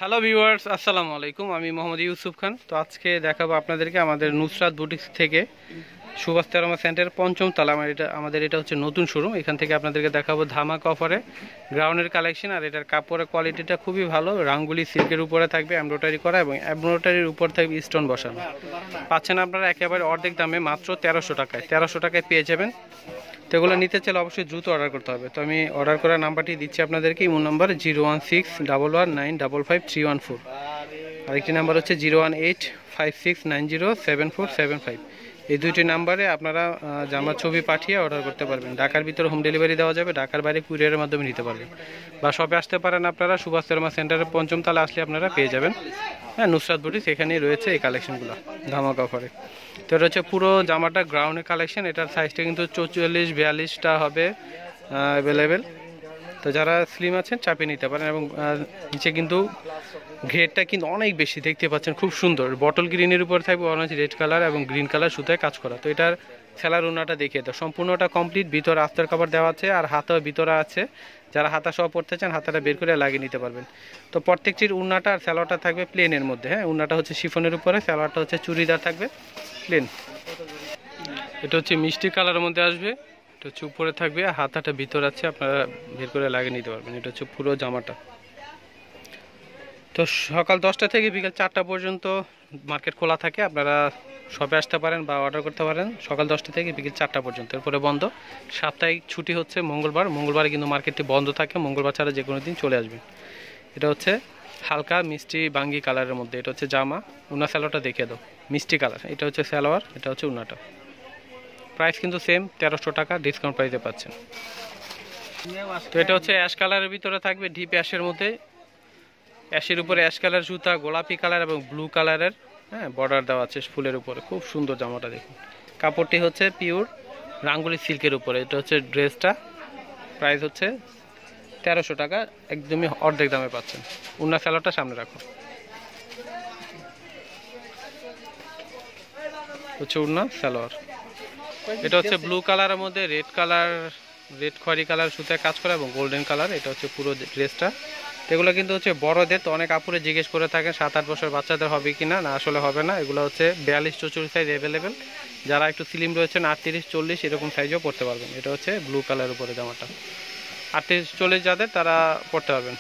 Hello viewers, আসসালামু আলাইকুম। আমি মোহাম্মদ ইউসুফ খান। তো আজকে দেখাবো আপনাদেরকে আমাদের নুসরাত বুটিক্স থেকে সুভাষ তেরমা সেন্টার পঞ্চম তলা। আমাদের এটা হচ্ছে নতুন শোরুম। এখান থেকে আপনাদেরকে দেখাবো ধামাকা অফারে গ্রাউন্ডের কালেকশন। আর এটার কাপড়ের কোয়ালিটিটা খুবই ভালো। রাঙ্গুলি সিল্কের উপরে থাকবে এমব্রয়ডারি করা এবং এমব্রয়ডারির উপর থাকবে স্টোন বসানো। পাচ্ছেন আপনারা একেবারে অর্ধেক দামে মাত্র 1300 টাকায়। 1300 টাকায় পেয়ে যাবেন। তো এগুলো নিতে চাইলে অবশ্যই দ্রুত অর্ডার করতে হবে। তো আমি অর্ডার করার নাম্বারটি দিচ্ছি আপনাদেরকে। Imo number 01611955314। আরেকটি নাম্বার হচ্ছে 01856907475। এই দুইটি নাম্বারে আপনারা জামার ছবি পাঠিয়ে অর্ডার করতে পারবেন। ঢাকার ভিতরে হোম ডেলিভারি দেওয়া যাবে, ঢাকার বাইরে কুরিয়ারের মাধ্যমে নিতে পারবেন। বা শপে আসতে পারেন আপনারা, সুভাষ তেরমা সেন্টারের পঞ্চম তলা আসলে আপনারা পেয়ে যাবেন। হ্যাঁ, নুসরাত বুটিক্স, এখানেই রয়েছে এই কালেকশনগুলো ধামাকা অফারে। তো এটা হচ্ছে পুরো জামাটা গ্রাউন্ডের কালেকশন। এটার সাইজটা কিন্তু 44-42টা হবে অ্যাভেলেবেল। তো যারা স্লিম আছেন চাপিয়ে নিতে পারেন। এবং নিচে কিন্তু ঘেরটা কিন্তু অনেক বেশি দেখতে পাচ্ছেন, খুব সুন্দর। বটল গ্রিনের উপর থাকবে অরেঞ্জ রেড কালার এবং গ্রিন কালার সুতায় কাজ করা। তো এটার সেলার ওনাটা দেখিয়ে দাও, সম্পূর্ণটা কমপ্লিট। ভিতরে আস্তর কাপড় দেওয়া আছে আর হাতাও ভিতরে আছে। যারা হাতা সহ পড়তে চান হাতাটা বের করে লাগিয়ে নিতে পারবেন। তো প্রত্যেকটির উন্নাটা আর স্যালোয়ারটা থাকবে প্লেনের মধ্যে। হ্যাঁ, উন্নাটা হচ্ছে শিফনের উপরে, স্যালোয়ারটা হচ্ছে চুড়িদার থাকবে প্লেন। এটা হচ্ছে মিষ্টি কালারের মধ্যে আসবে। এটা হচ্ছে উপরে থাকবে, হাতাটা ভিতরে আছে, আপনারা বের করে লাগিয়ে নিতে পারবেন। এটা হচ্ছে পুরো জামাটা। তো সকাল 10টা থেকে বিকাল 4টা পর্যন্ত মার্কেট খোলা থাকে। আপনারা শপে আসতে পারেন বা অর্ডার করতে পারেন সকাল 10টা থেকে বিকেল 4টা পর্যন্ত। এরপরে বন্ধ। সাপ্তাহিক ছুটি হচ্ছে মঙ্গলবারে কিন্তু মার্কেটটি বন্ধ থাকে। মঙ্গলবার ছাড়া যে কোনো দিন চলে আসবেন। এটা হচ্ছে হালকা মিষ্টি বাঙ্গি কালারের মধ্যে। এটা হচ্ছে জামা। উনা স্যালোয়ারটা দেখিয়ে দাও, মিষ্টি কালার। এটা হচ্ছে স্যালোয়ার, এটা হচ্ছে উনাটা। প্রাইস কিন্তু সেম 1300 টাকা, ডিসকাউন্ট প্রাইসে পাচ্ছেন। তো এটা হচ্ছে অ্যাশ কালারের ভিতরে থাকবে, ডিপ অ্যাশের মধ্যে। অ্যাশের উপরে অ্যাশ কালার সুতা, গোলাপি কালার এবং ব্লু কালারের বর্ডার দেওয়া আছে ফুলের উপরে। খুব সুন্দর জামাটা দেখুন। কাপড়টি হচ্ছে পিওর রাঙ্গুলি সিল্কের উপরে। এটা হচ্ছে ড্রেসটা। প্রাইস হচ্ছে 1300 টাকা, একদমই অর্ধেক দামে পাচ্ছেন। উন্না স্যালোয়ারটা সামনে রাখো, হচ্ছে উন্না স্যালোয়ার। এটা হচ্ছে ব্লু কালারের মধ্যে রেড খয়েরি কালার সুতায় কাজ করা এবং গোল্ডেন কালার। এটা হচ্ছে পুরো ড্রেসটা। এগুলো কিন্তু হচ্ছে বড়দের। তো অনেক আপুরে জিজ্ঞেস করে থাকে 7-8 বছর বাচ্চাদের হবে কিনা। না, আসলে হবে না। এগুলো হচ্ছে 42-44 সাইজ অ্যাভেলেবেল। যারা একটু স্লিম রয়েছেন 38-40 এরকম সাইজও পড়তে পারবেন। এটা হচ্ছে ব্লু কালার উপরে জামাটা। 38-40 যাদের তারা পড়তে পারবেন,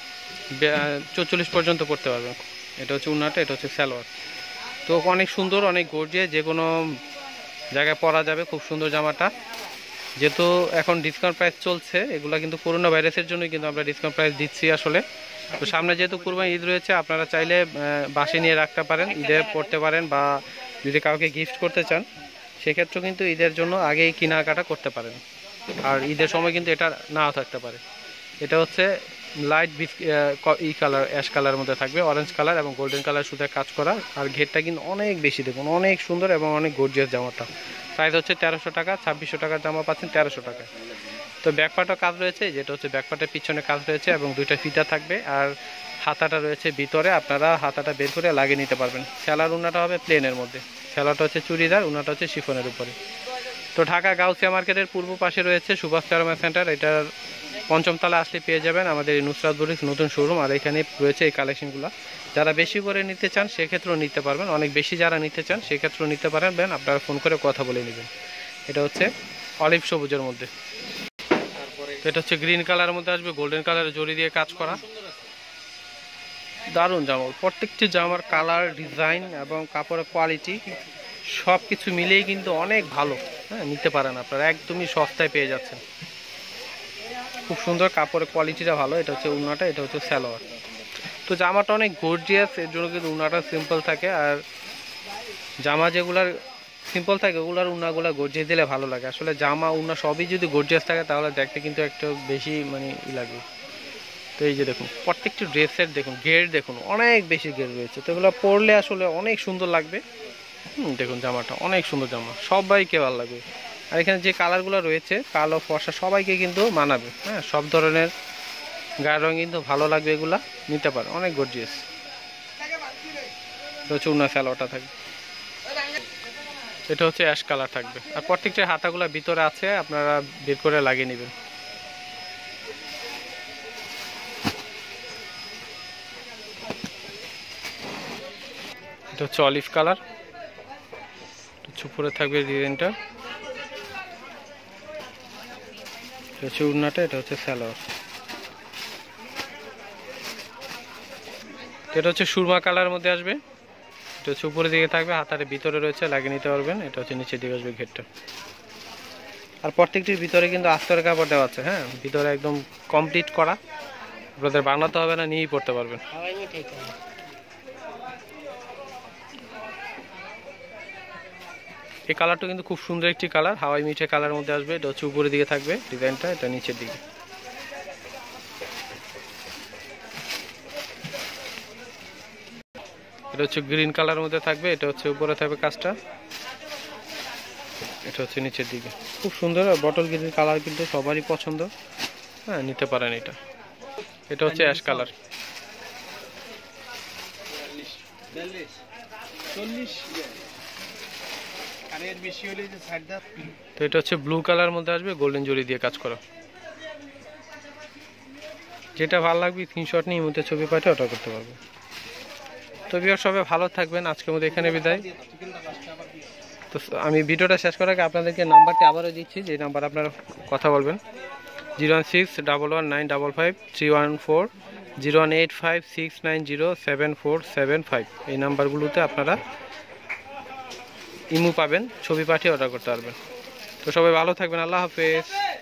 44 পর্যন্ত পড়তে পারবেন। এটা হচ্ছে উন্নাটা, এটা হচ্ছে সালোয়ার। তো অনেক সুন্দর, অনেক গর্জিয়াস, যে কোনো জায়গায় পরা যাবে। খুব সুন্দর জামাটা। যেহেতু এখন ডিসকাউন্ট প্রাইস চলছে, এগুলো কিন্তু করোনা ভাইরাসের জন্যই কিন্তু আমরা ডিসকাউন্ট প্রাইস দিচ্ছি আসলে। তো সামনে যেহেতু কুরবানি ঈদ রয়েছে, আপনারা চাইলে বাসে নিয়ে রাখতে পারেন, ঈদে পড়তে পারেন। বা যদি কাউকে গিফট করতে চান সেক্ষেত্রেও কিন্তু ঈদের জন্য আগেই কেনাকাটা করতে পারেন। আর ঈদের সময় কিন্তু এটা নাও থাকতে পারে। এটা হচ্ছে লাইট কালার, অ্যাশ কালারের মধ্যে থাকবে, অরেঞ্জ কালার এবং গোল্ডেন কালার সুতায় কাজ করা। আর ঘেরটা কিন্তু অনেক বেশি, দেখুন অনেক সুন্দর এবং অনেক গর্জিয়াস জামাটা। প্রাইস হচ্ছে 1300 টাকা। 2600 টাকার জামা পাচ্ছেন 1300 টাকায়। তো ব্যাকপার্টও কাজ রয়েছে, যেটা হচ্ছে ব্যাকপার্টের পিছনে কাজ রয়েছে এবং দুইটা ফিতা থাকবে। আর হাতাটা রয়েছে ভিতরে, আপনারা হাতাটা বের করে লাগিয়ে নিতে পারবেন। সেলার উনাটা হবে প্লেনের মধ্যে। সেলারটা হচ্ছে চুড়িদার, উনাটা হচ্ছে শিফনের উপরে। তো ঢাকা গাউসিয়া মার্কেটের পূর্ব পাশে রয়েছে সুভাষ তেরমা সেন্টার। এটার পঞ্চম তলা আসলে পেয়ে যাবেন আমাদের এই নুসরাত বুটিক্স নতুন শোরুম। আর এখানে রয়েছে এই কালেকশনগুলো। যারা বেশি করে নিতে চান সেক্ষেত্রেও নিতে পারবেন, অনেক বেশি যারা নিতে চান সেক্ষেত্রেও নিতে পারবেন। আপনারা ফোন করে কথা বলে নেবেন। এটা হচ্ছে অলিভ সবুজের মধ্যে। এটা হচ্ছে গ্রিন কালারের মধ্যে আসবে, গোল্ডেন কালারের জড়ি দিয়ে কাজ করা। দারুণ জামা। প্রত্যেকটি জামার কালার, ডিজাইন এবং কাপড়ের কোয়ালিটি সব কিছু মিলেই কিন্তু অনেক ভালো। হ্যাঁ, নিতে পারেন আপনারা, একদমই সস্তায় পেয়ে যাচ্ছেন। খুব সুন্দর, কাপড়ের কোয়ালিটিটা ভালো। এটা হচ্ছে উন্নাটা, এটা হচ্ছে সালোয়ার। তো জামাটা অনেক গর্জিয়াস, এর জন্য কিন্তু উন্নাটা সিম্পল থাকে। আর জামা যেগুলার সিম্পল থাকে ওগুলার উন্নাগুলা গর্জিয়াস দিলে ভালো লাগে। আসলে জামা উন্না সবই যদি গর্জিয়াস থাকে তাহলে দেখতে কিন্তু একটু বেশি লাগে। তো এই যে দেখুন প্রত্যেকটি ড্রেসের দেখুন ঘের, দেখুন অনেক বেশি ঘের রয়েছে। তো এগুলো পরলে আসলে অনেক সুন্দর লাগবে। দেখুন জামাটা অনেক সুন্দর জামা, সবাইকে ভালো লাগবে। আর এখানে যে কালারগুলো রয়েছে কালো ফর্সা সবাইকে কিন্তু মানাবে। হ্যাঁ, সব ধরনের গায়ের রঙ কিন্তু ভালো লাগবে। এগুলা নিতে পারে, অনেক গর্জিয়াস। এটা হচ্ছে উন্না সালোয়ারটা থাকবে, এটা হচ্ছে অ্যাশ কালার থাকবে। আর প্রত্যেকটা হাতাগুলো ভিতরে আছে, আপনারা বের করে লাগিয়ে নেবেন। এটা হচ্ছে অলিভ কালার, উপরে থাকবে ডিজাইনটা। এটা হচ্ছে উড়নাটা, এটা হচ্ছে সালোয়ার। এটা হচ্ছে সুরমা কালার মধ্যে আসবে। এটা হচ্ছে উপরের দিকে থাকবে, হাতারে ভিতরে রয়েছে, লাগিয়ে নিতে পারবেন। এটা হচ্ছে নিচের দিকে আসবে ঘেরটা। আর প্রত্যেকটির ভিতরে কিন্তু আস্তরের কাপড় দেওয়া আছে। হ্যাঁ, ভিতরে একদম কমপ্লিট করা, আপনাদের বানাতে হবে না, নিয়েই পড়তে পারবেন। এই কালারটা কিন্তু খুব সুন্দর একটি কালার, হাওয়াই মিঠে কালার মধ্যে আসবে। এটা হচ্ছে উপরের দিকে থাকবে ডিজাইনটা, এটা নিচের দিকে। এটা হচ্ছে গ্রিন কালার মধ্যে থাকবে, এটা হচ্ছে উপরে থাকবে কাজটা, এটা হচ্ছে নিচের দিকে। খুব সুন্দর বটল গ্রিন কালার, কিন্তু সবারই পছন্দ। হ্যাঁ, নিতে পারেন এটা। এটা হচ্ছে অ্যাশ কালার। তো এটা হচ্ছে ব্লু কালার মধ্যে আসবে, গোল্ডেন জরি দিয়ে কাজ করা। যেটা ভালো লাগবে স্ক্রিনশট নিয়ে মধ্যে ছবি পাঠিয়ে অর্ডার করতে পারবো। তো ভিউয়ার সবাই ভালো থাকবেন, আজকের মধ্যে এখানে বিদায়। তো আমি ভিডিওটা শেষ করার আগে আপনাদেরকে নাম্বারটি আবারও দিচ্ছি, যে নাম্বার আপনারা কথা বলবেন 01611955314, 01856907475। এই নাম্বারগুলোতে আপনারা ইমো পাবেন, ছবি পাঠিয়ে অর্ডার করতে পারবেন। তো সবাই ভালো থাকবেন, আল্লাহ হাফেজ।